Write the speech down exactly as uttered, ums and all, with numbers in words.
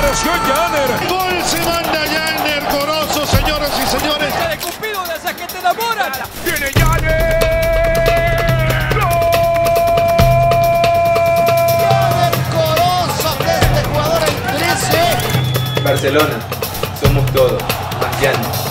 Apareció Janner. Gol se manda Janner Corozo, señoras y señores. De Cupido, de esas que te enamoran. Viene Janner. Janner Corozo, que este jugador el trece. Barcelona, somos todos, más Janner.